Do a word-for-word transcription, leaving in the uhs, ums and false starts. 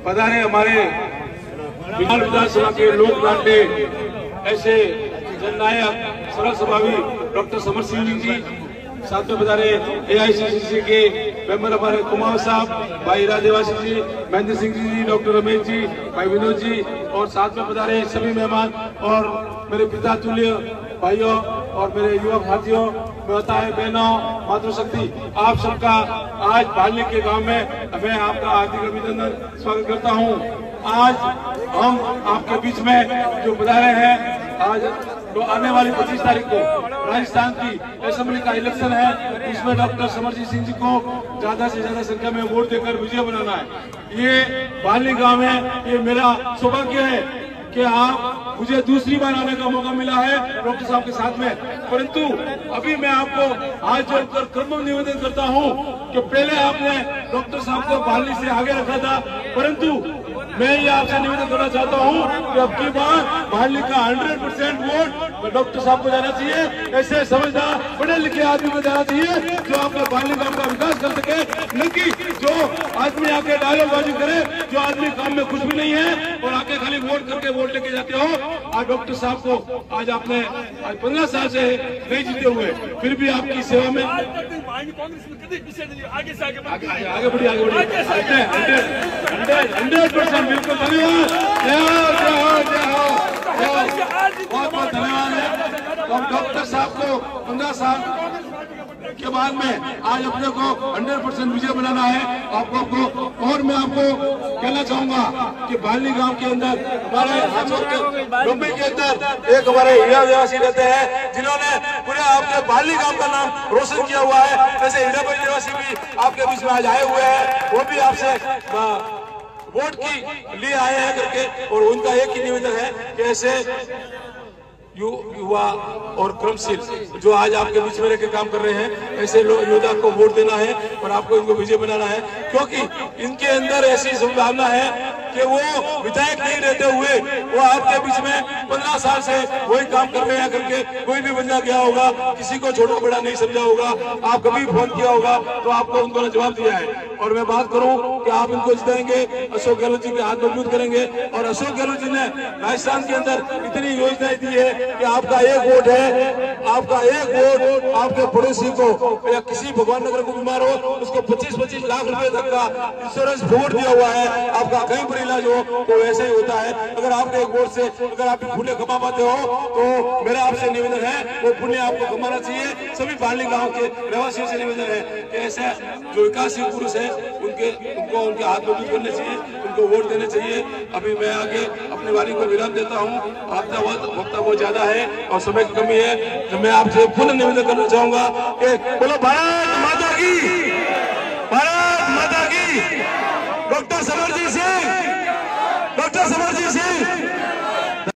पधारे हमारे बिहार विधानसभा के लोक लाडले ऐसे जननायक सरल स्वभावी डॉक्टर समर सिंह जी, साथ में पधारे ए आई सी सी सी के मेंबर हमारे कुमार साहब, भाई राजेवासी जी, महेंद्र सिंह जी, डॉक्टर रमेश जी, भाई विनोद जी, और साथ में पधारे सभी मेहमान और मेरे पिता तुल्य भाइयों और मेरे युवक साथियों, माताएं, बहनों, मातृशक्ति, आप सबका आज भालनी के गांव में मैं आपका हार्दिक अभिनंदन स्वागत करता हूं। आज हम आपके बीच में जो पधारे हैं, आज तो आने वाली पच्चीस तारीख को राजस्थान की असेंबली का इलेक्शन है, उसमें डॉक्टर समरजीत सिंह जी को ज्यादा से ज्यादा संख्या में वोट देकर विजय बनाना है। ये भालनी गांव में ये मेरा सौभाग्य है कि आप मुझे दूसरी बार आने का मौका मिला है डॉक्टर साहब के साथ में, परंतु अभी मैं आपको हाथ जोड़कर क्रम निवेदन करता हूं कि पहले आपने डॉक्टर साहब को भालनी से आगे रखा था, परंतु मैं ये आपसे निवेदन करना चाहता हूं कि अब की बार भालनी का हंड्रेड परसेंट वोट डॉक्टर साहब को जाना चाहिए। ऐसे समझदार पढ़े लिखे आदमी को जाना चाहिए जो आपके भालनी गांव का विकास कर सके, न कि जो आदमी आके डायलॉगबाजी करे, जो आदमी काम में कुछ भी नहीं है और आके खाली वोट करके वोट लेके जाते हो। आज डॉक्टर साहब को आज आपने आज पंद्रह साल से नहीं जीते हुए, फिर भी आपकी सेवा में आगे से आगे आगे आगे बढ़ी आगे बढ़ी हंड्रेड परसेंट बिल्कुल। धन्यवाद, जय हो जय हो जय हो जय हो, बहुत बहुत धन्यवाद है। तो डॉक्टर साहब को पंद्रह साल के बाद में आज अपने को हंड्रेड परसेंट विजय बनाना है। आपको को, और मैं आपको कहना चाहूंगा कि भालनी गांव के अंदर हमारे मुंबई के अंदर एक हमारे हीरा निवासी रहते हैं, जिन्होंने पूरे आपके भालनी गांव का नाम रोशन किया हुआ है। जैसे हीरा निवासी भी आपके बीच में आज आए हुए हैं, वो भी आपसे वोट की लिए आए हैं करके, और उनका एक ही निवेदन है कि ऐसे यु, युवा और क्रमशील जो आज आपके बीच में रहकर काम कर रहे हैं, ऐसे लोग योद्धा को वोट देना है और आपको इनको विजय बनाना है, क्योंकि इनके अंदर ऐसी संभावना है कि वो विधायक नहीं रहते हुए वो आपके बीच में पंद्रह साल से वही काम कर रहे हैं करके कोई भी बंदा गया होगा, किसी को छोटा बड़ा नहीं समझा होगा, आप कभी फोन किया होगा तो आपको उनको ने जवाब दिया है। और मैं बात करूं कि आप इनको जिताएंगे, अशोक गहलोत जी के हाथ मजबूत करेंगे, और अशोक गहलोत जी ने राजस्थान के अंदर इतनी योजनाएं दी है कि आपका एक वोट है, आपका एक वोट आपके पड़ोसी को या किसी भगवान नगर को बीमार हो उसको पच्चीस पच्चीस लाख रुपए तक का इंश्योरेंस वोट दिया हुआ है। आपका कहीं पर इलाज हो तो वैसे ही होता है। अगर आपने एक वोट से अगर आप पुण्य कमा पाते हो तो मेरा आपसे निवेदन है वो पुण्य आपको कमाना चाहिए। सभी भालनी गांव के रहवासियों से निवेदन है कि ऐसे जो विकासशील पुरुष है उनके उनको उनके हाथ मजबूत करने चाहिए, उनको वोट देने चाहिए। अभी मैं आगे अपनी वाणी को विराम देता हूँ, आपका वक्त बहुत ज्यादा है और समय की कमी है, तो मैं आपसे पुनः निवेदन करना चाहूंगा कि बोलो भारत माता की, भारत